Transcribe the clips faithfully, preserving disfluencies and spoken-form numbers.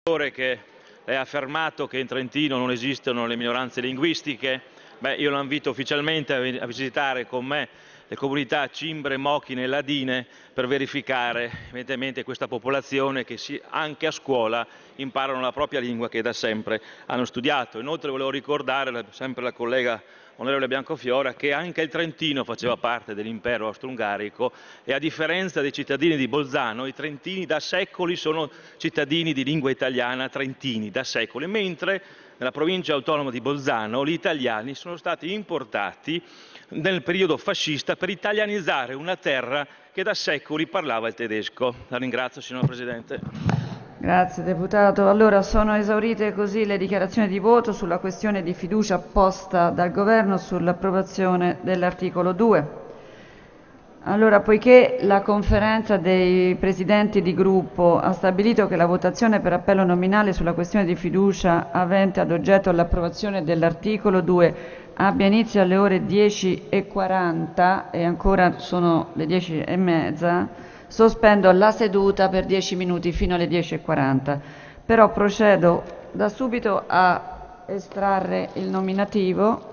Che lei ha affermato che in Trentino non esistono le minoranze linguistiche. Beh, io lo invito ufficialmente a visitare con me le comunità cimbre, mochine e ladine per verificare evidentemente questa popolazione che si, anche a scuola imparano la propria lingua che da sempre hanno studiato. Inoltre volevo ricordare, sempre la collega onorevole Biancofiora, che anche il Trentino faceva parte dell'impero austro-ungarico e a differenza dei cittadini di Bolzano, i trentini da secoli sono cittadini di lingua italiana, trentini da secoli, mentre nella provincia autonoma di Bolzano gli italiani sono stati importati nel periodo fascista per italianizzare una terra che da secoli parlava il tedesco. La ringrazio, signor Presidente. Grazie Deputato. Allora sono esaurite così le dichiarazioni di voto sulla questione di fiducia posta dal Governo sull'approvazione dell'articolo due. Allora, poiché la conferenza dei presidenti di gruppo ha stabilito che la votazione per appello nominale sulla questione di fiducia avente ad oggetto l'approvazione dell'articolo due abbia inizio alle ore dieci e quaranta e ancora sono le dieci e mezza, sospendo la seduta per dieci minuti fino alle dieci e quaranta. Però procedo da subito a estrarre il nominativo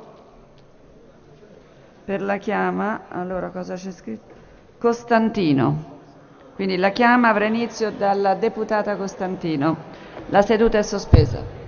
per la chiama. Allora, cosa c'è scritto? Costantino. Quindi la chiama avrà inizio dalla deputata Costantino. La seduta è sospesa.